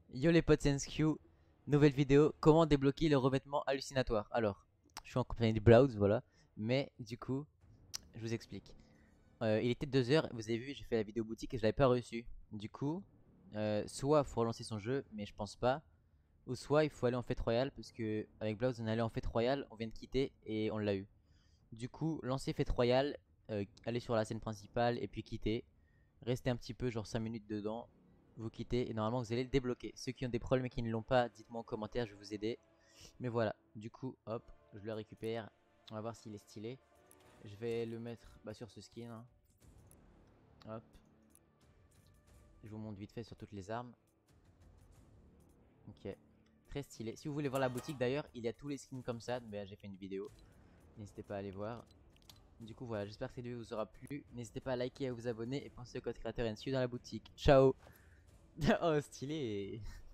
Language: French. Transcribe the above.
Yo les potes, c'est NSQ, nouvelle vidéo, comment débloquer le revêtement hallucinatoire. Alors, je suis en compagnie de Browse, voilà, mais du coup, je vous explique. Il était 2 heures, vous avez vu, j'ai fait la vidéo boutique et je l'avais pas reçu. Du coup, soit il faut relancer son jeu, mais je pense pas, ou soit il faut aller en fête royale, parce que avec Browse on est allé en fête royale, on vient de quitter et on l'a eu. Du coup, lancer fête royale, aller sur la scène principale et puis quitter. Restez un petit peu, genre 5 minutes dedans. Vous quittez et normalement vous allez le débloquer. Ceux qui ont des problèmes et qui ne l'ont pas, dites-moi en commentaire, je vais vous aider. Mais voilà, du coup, hop, je le récupère. On va voir s'il est stylé. Je vais le mettre sur ce skin, hein. Hop, je vous montre vite fait sur toutes les armes. Ok, très stylé. Si vous voulez voir la boutique d'ailleurs, il y a tous les skins comme ça. Mais j'ai fait une vidéo. N'hésitez pas à aller voir. Du coup voilà, j'espère que cette vidéo vous aura plu. N'hésitez pas à liker et à vous abonner. Et pensez au code créateur NSU dans la boutique. Ciao. Oh stylé.